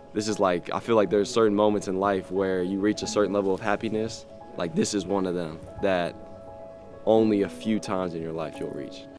this is like, I feel like there's certain moments in life where you reach a certain level of happiness. Like this is one of them that only a few times in your life you'll reach.